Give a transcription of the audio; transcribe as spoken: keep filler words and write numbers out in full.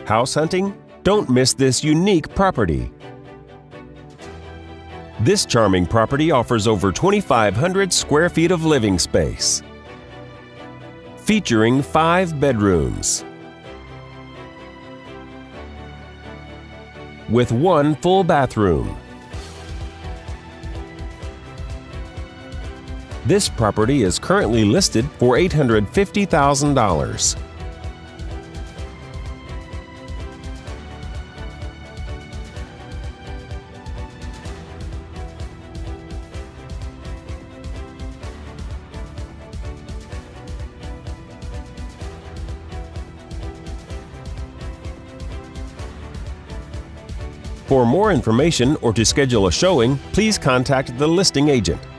House hunting? Don't miss this unique property. This charming property offers over twenty-five hundred square feet of living space, featuring five bedrooms, with one full bathroom. This property is currently listed for eight hundred fifty thousand dollars. For more information or to schedule a showing, please contact the listing agent.